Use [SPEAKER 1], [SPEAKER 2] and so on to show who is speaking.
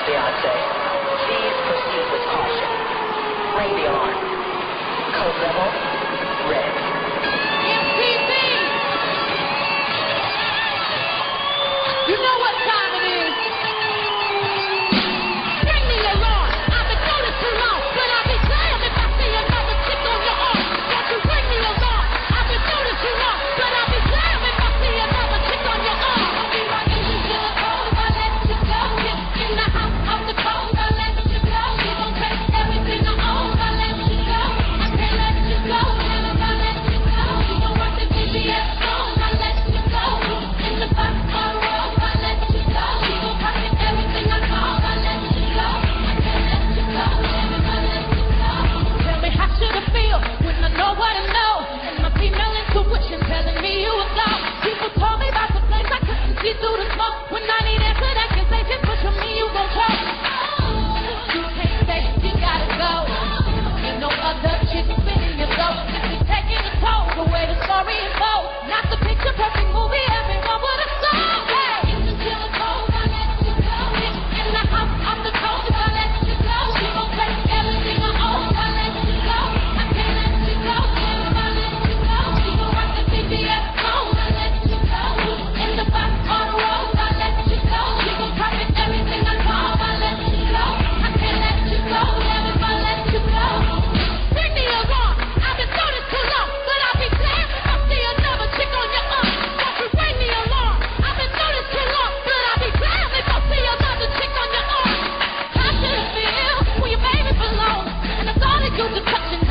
[SPEAKER 1] fiancé. Please proceed with caution. Ring the alarm. Code level, red.
[SPEAKER 2] MTV! You know what time it is. Ring the alarm. I've been doing this too long, but I'll be damned if I see another chick on your arm. Won't you ring the alarm? I've been doing this too long, but I'll be damned if I see another chick on your arm. I'll be rocking you till the cold, I'll let you go. In the house of the cold, I'll let you go. You gon' take everything I own, I'll let you go. I can't let you go, never gonna let you go. You gon' work the VBS song, I'll let you go. In the box on the road, I'll let you go. You gon' pocket everything I call, I'll let you go. I can't let you go, never gonna let you go. Tell me how should I feel when I know what I know? And my female intuition telling me you was lost. People told me about the place I couldn't see through the smoke. When I need answered accusations, but to me you gon' choke. You can't stay, you gotta go. Ain't no other chick spinning your soul. This is taking a toll, the way the story is told. Not the picture perfect movie everyone would have sold. Hey, until it's cold, I let you go. In the house off the coast, I let you go. She gon' take everything I own, I let you go. I can't let you go, never gonna let you go. She gon' rock the VBS song, I let you go. In the box on the road, I let you go. She gon' pocket everything I call, I let you go. I can't let you go, never gonna let you go. Ring the alarm, I've been doing this too long, but I'll be damned if I see another chick on your arm. Won't you ring the alarm? I've been doing this too long, but I'll be damned if I see another chick on your arm. How should it feel when your baby belongs? And I thought that you could touch and